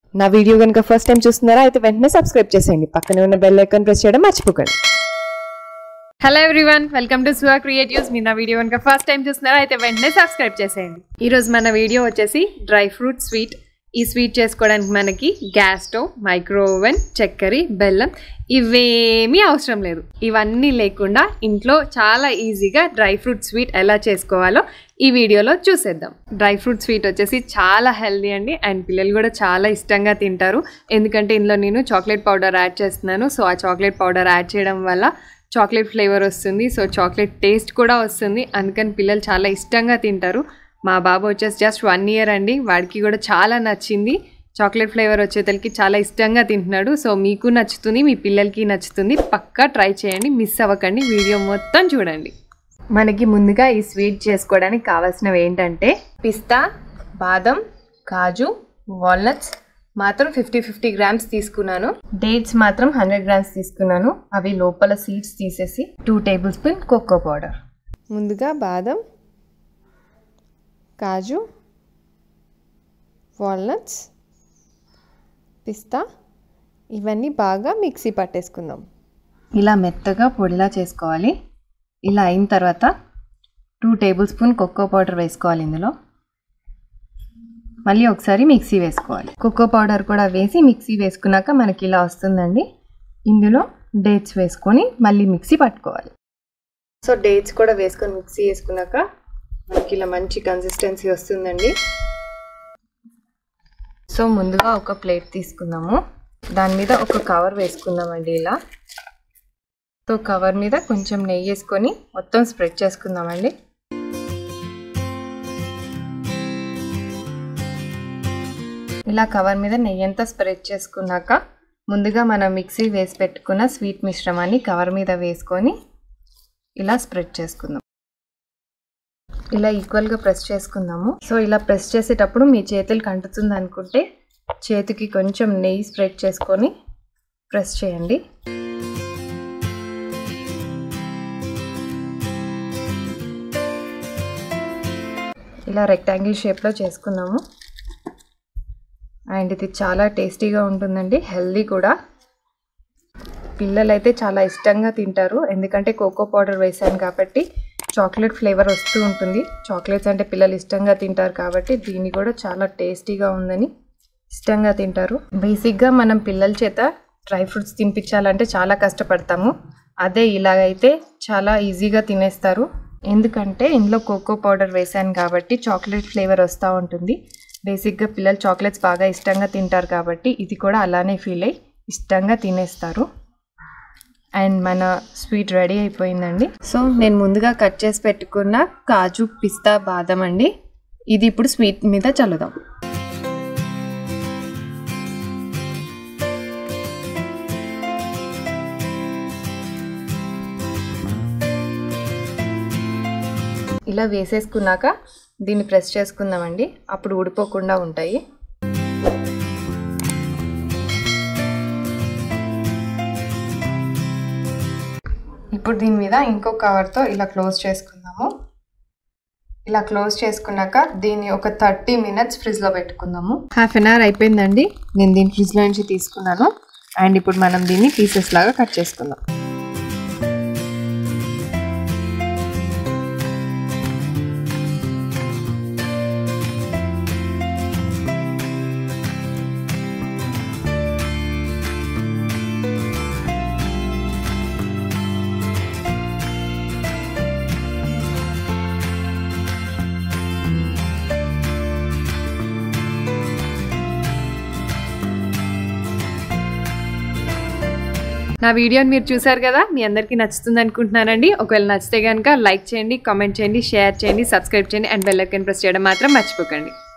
నా వీడియో గనుక first time చూస్తున్నారా అయితే వెంటనే సబ్స్క్రైబ్ చేసేయండి, పక్కనే ఉన్న బెల్ ఐకాన్ ప్రెస్ చేయడం మర్చిపోకండి. Hello everyone, welcome to Suha creatives. మీ నా వీడియో కనుక ఫస్ట్ టైం చూస్తున్నారా అయితే వెంటనే సబ్స్క్రైబ్ చేసేయండి. ఈరోజు మన వీడియో వచ్చేసి డ్రై ఫ్రూట్ స్వీట్. ఈ స్వీట్ చేసుకోవడానికి మనకి గ్యాస్ స్టవ్, మైక్రో ఓవెన్, చక్కెర, బెల్లం ఇవేమీ అవసరం లేదు. ఇవన్నీ లేకుండా ఇంట్లో చాలా ఈజీగా డ్రై ఫ్రూట్ స్వీట్ ఎలా చేసుకోవాలో ఈ వీడియోలో చూసేద్దాం. డ్రై ఫ్రూట్ స్వీట్ వచ్చేసి చాలా హెల్దీ అండి, అండ్ పిల్లలు కూడా చాలా ఇష్టంగా తింటారు. ఎందుకంటే ఇందులో నేను చాక్లెట్ పౌడర్ యాడ్ చేస్తున్నాను. సో ఆ చాక్లెట్ పౌడర్ యాడ్ చేయడం వల్ల చాక్లెట్ ఫ్లేవర్ వస్తుంది, సో చాక్లెట్ టేస్ట్ కూడా వస్తుంది. అందుకని పిల్లలు చాలా ఇష్టంగా తింటారు. మా బాబు వచ్చేసి జస్ట్ 1 year అండి, వాడికి కూడా చాలా నచ్చింది. చాక్లెట్ ఫ్లేవర్ వచ్చేతలకి చాలా ఇష్టంగా తింటున్నాడు. సో మీకు నచ్చుతుంది, మీ పిల్లలకి నచ్చుతుంది. పక్కా ట్రై చేయండి, మిస్ అవ్వకండి, వీడియో మొత్తం చూడండి. మనకి ముందుగా ఈ స్వీట్ చేసుకోవడానికి కావాల్సినవి ఏంటంటే పిస్తా, బాదం, కాజు, వాల్నట్స్ మాత్రం 50 grams తీసుకున్నాను. డేట్స్ మాత్రం 100 grams తీసుకున్నాను. అవి లోపల సీడ్స్ తీసేసి 2 tablespoon కోకో పౌడర్. ముందుగా బాదం, కాజు, వాల్నట్స్, పిస్తా ఇవన్నీ బాగా మిక్సీ పట్టేసుకుందాం. ఇలా మెత్తగా పొడిలా చేసుకోవాలి. ఇలా అయిన తర్వాత 2 tablespoon కోకో పౌడర్ వేసుకోవాలి. ఇందులో మళ్ళీ ఒకసారి మిక్సీ వేసుకోవాలి. కోకో పౌడర్ కూడా వేసి మిక్సీ వేసుకున్నాక మనకి ఇలా వస్తుందండి. ఇందులో డేట్స్ వేసుకొని మళ్ళీ మిక్సీ పట్టుకోవాలి. సో డేట్స్ కూడా వేసుకొని మిక్సీ వేసుకున్నాక మనకి ఇలా మంచి కన్సిస్టెన్సీ వస్తుందండి. సో ముందుగా ఒక ప్లేట్ తీసుకుందాము, దాని మీద ఒక కవర్ వేసుకుందామండి. ఇలా సో కవర్ మీద కొంచెం నెయ్యి వేసుకొని మొత్తం స్ప్రెడ్ చేసుకుందామండి. ఇలా కవర్ మీద నెయ్యి అంతా స్ప్రెడ్ చేసుకున్నాక ముందుగా మనం మిక్సీ వేసి పెట్టుకున్న స్వీట్ మిశ్రమాన్ని కవర్ మీద వేసుకొని ఇలా స్ప్రెడ్ చేసుకుందాం. ఇలా ఈక్వల్గా ప్రెస్ చేసుకుందాము. సో ఇలా ప్రెస్ చేసేటప్పుడు మీ చేతులకు అంటుతుంది అనుకుంటే చేతికి కొంచెం నెయ్యి స్ప్రెడ్ చేసుకొని ప్రెస్ చేయండి. ఇలా రెక్టాంగిల్ షేప్లో చేసుకుందాము. అండ్ ఇది చాలా టేస్టీగా ఉంటుందండి, హెల్దీ కూడా. పిల్లలైతే చాలా ఇష్టంగా తింటారు, ఎందుకంటే కోకో పౌడర్ వేసాను కాబట్టి చాక్లెట్ ఫ్లేవర్ వస్తూ ఉంటుంది. చాక్లెట్స్ అంటే పిల్లలు ఇష్టంగా తింటారు కాబట్టి దీన్ని కూడా చాలా టేస్టీగా ఉందని ఇష్టంగా తింటారు. బేసిక్గా మనం పిల్లల చేత డ్రై ఫ్రూట్స్ తినిపించాలంటే చాలా కష్టపడతాము. అదే ఇలాగైతే చాలా ఈజీగా తినేస్తారు, ఎందుకంటే ఇందులో కోకో పౌడర్ వేసాను కాబట్టి చాక్లెట్ ఫ్లేవర్ వస్తూ ఉంటుంది. బేసిక్గా పిల్లలు చాక్లెట్స్ బాగా ఇష్టంగా తింటారు కాబట్టి ఇది కూడా అలానే ఫీల్ అయ్యి ఇష్టంగా తినేస్తారు. అండ్ మన స్వీట్ రెడీ అయిపోయిందండి. సో నేను ముందుగా కట్ చేసి పెట్టుకున్న కాజు, పిస్తా, బాదం అండి, ఇది ఇప్పుడు స్వీట్ మీద చల్లుదాం. ఇలా వేసేసుకున్నాక దీన్ని ప్రెస్ చేసుకుందామండి, అప్పుడు ఊడిపోకుండా ఉంటాయి. ఇప్పుడు దీని మీద ఇంకో కవర్తో ఇలా క్లోజ్ చేసుకుందాము. ఇలా క్లోజ్ చేసుకున్నాక దీన్ని ఒక 30 minutes ఫ్రిడ్జ్లో పెట్టుకుందాము. 1/2 hour అయిపోయిందండి, నేను దీన్ని ఫ్రిడ్జ్లో నుంచి తీసుకున్నాను. అండ్ ఇప్పుడు మనం దీన్ని పీసెస్ లాగా కట్ చేసుకుందాం. నా వీడియోని మీరు చూసారు కదా, మీ అందరికీ నచ్చుతుంది అనుకుంటున్నానండి. ఒకవేళ నచ్చితే కనుక లైక్ చేయండి, కామెంట్ చేయండి, షేర్ చేయండి, సబ్స్క్రైబ్ చేయండి అండ్ బెల్ ఐకాన్ ప్రెస్ చేయడం మాత్రం మర్చిపోకండి.